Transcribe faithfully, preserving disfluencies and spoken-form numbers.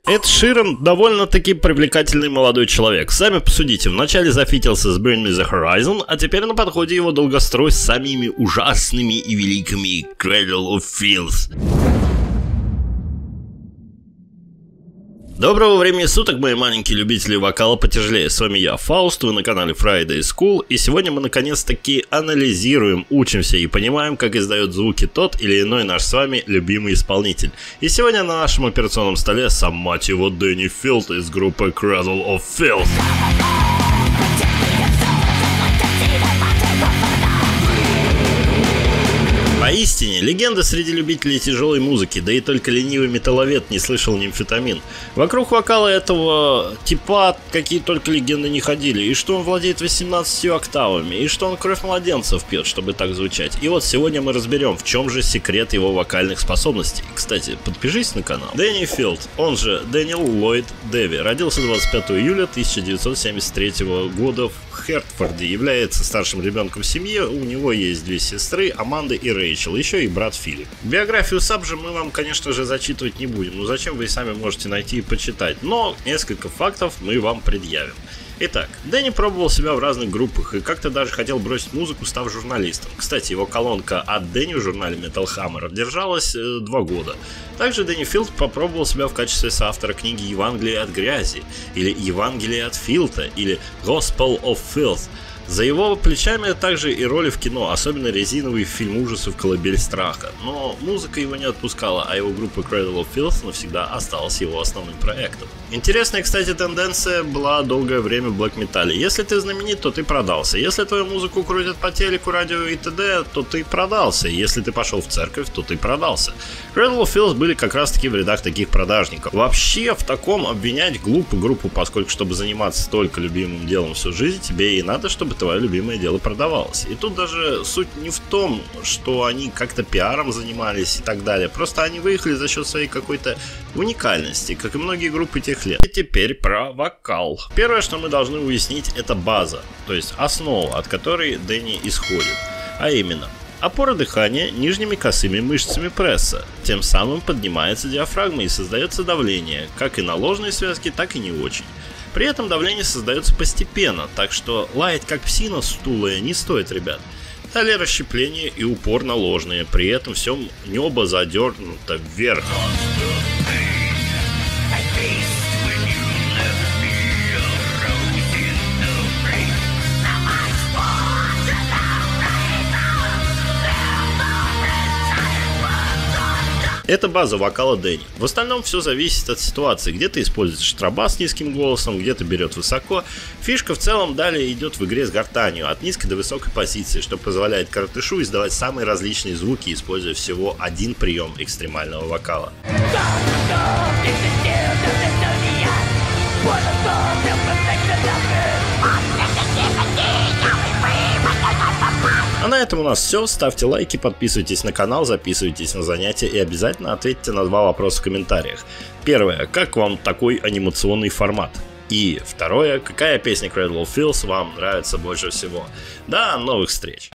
Эд Ширан довольно-таки привлекательный молодой человек. Сами посудите, вначале зафитился с Bring Me The Horizon, а теперь на подходе его долгострой с самими ужасными и великими Cradle of Filth. Доброго времени суток, мои маленькие любители вокала потяжелее. С вами я, Фауст, вы на канале Friday School, и сегодня мы наконец-таки анализируем, учимся и понимаем, как издает звуки тот или иной наш с вами любимый исполнитель. И сегодня на нашем операционном столе сам, мать его, Дэнни Филд из группы Cradle of Filth. Поистине, легенда среди любителей тяжелой музыки, да и только ленивый металловед не слышал нимфетамин. Вокруг вокала этого типа какие только легенды не ходили, и что он владеет восемнадцатью октавами, и что он кровь младенцев пьет, чтобы так звучать. И вот сегодня мы разберем, в чем же секрет его вокальных способностей. Кстати, подпишись на канал. Дэнни Филд, он же Дэниел Ллойд Дэви, родился двадцать пятого июля тысяча девятьсот семьдесят третьего года в Хертфорде, является старшим ребенком в семье, у него есть две сестры, Аманда и Рэйчел, еще и брат Филипп. Биографию Сабжа мы вам, конечно же, зачитывать не будем, ну зачем, вы и сами можете найти и почитать, но несколько фактов мы вам предъявим. Итак, Дэнни пробовал себя в разных группах и как-то даже хотел бросить музыку, став журналистом. Кстати, его колонка от Дэнни в журнале Metal Hammer держалась э, два года. Также Дэнни Филд попробовал себя в качестве соавтора книги «Евангелие от грязи», или «Евангелие от Филта», или «Gospel of Filth». За его плечами также и роли в кино, особенно резиновый фильм ужасов «Колыбель страха». Но музыка его не отпускала, а его группа Cradle of Filth навсегда осталась его основным проектом. Интересная, кстати, тенденция была долгое время в блэк-металле. Если ты знаменит, то ты продался. Если твою музыку крутят по телеку, радио и т.д., то ты продался. Если ты пошел в церковь, то ты продался. Cradle of Filth были как раз таки в рядах таких продажников. Вообще в таком обвинять глупую группу, поскольку чтобы заниматься только любимым делом всю жизнь, тебе и надо, чтобы твое любимое дело продавалось. И тут даже суть не в том, что они как-то пиаром занимались и так далее. Просто они выехали за счет своей какой-то уникальности, как и многие группы тех лет. И теперь про вокал. Первое, что мы должны уяснить, это база, то есть основа, от которой Дэнни исходит. А именно, опора дыхания нижними косыми мышцами пресса. Тем самым поднимается диафрагма и создается давление, как и на ложной связке, так и не очень. При этом давление создается постепенно, так что лаять как псина стулая не стоит, ребят. Далее расщепление и упор на ложные, при этом все небо задернуто вверх. Это база вокала Дэнни. В остальном все зависит от ситуации. Где-то используется штрабас с низким голосом, где-то берет высоко. Фишка в целом далее идет в игре с гортанью, от низкой до высокой позиции, что позволяет коротышу издавать самые различные звуки, используя всего один прием экстремального вокала. А на этом у нас все. Ставьте лайки, подписывайтесь на канал, записывайтесь на занятия и обязательно ответьте на два вопроса в комментариях. Первое. Как вам такой анимационный формат? И второе. Какая песня Cradle of Filth вам нравится больше всего? До новых встреч!